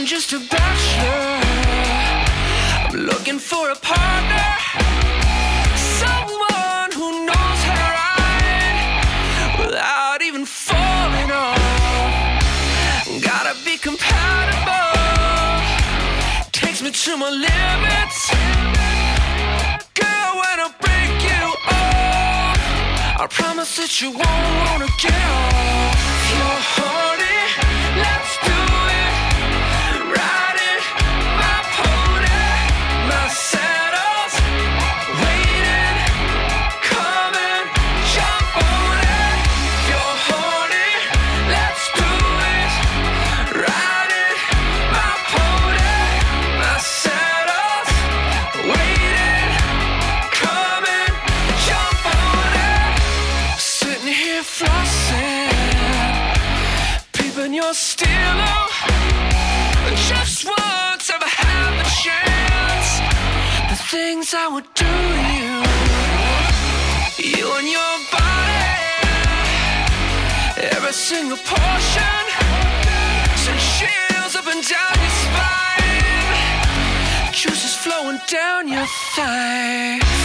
I'm just a bachelor. I'm looking for a partner, someone who knows how to ride without even falling off. Gotta be compatible, takes me to my limits. Girl, when I break you off, I promise that you won't wanna get off. You're horny, let's do it. Ride it, my pony, my saddle's waiting. Come and jump on it. You're horny, let's do it. Ride it, my pony, my saddle's waiting. Come and jump on it. Sitting here flossing, peeping your stilo. Just once ever had the chance, the things I would do to you. You and your body, every single portion, send chills up and down your spine, juices flowing down your thigh.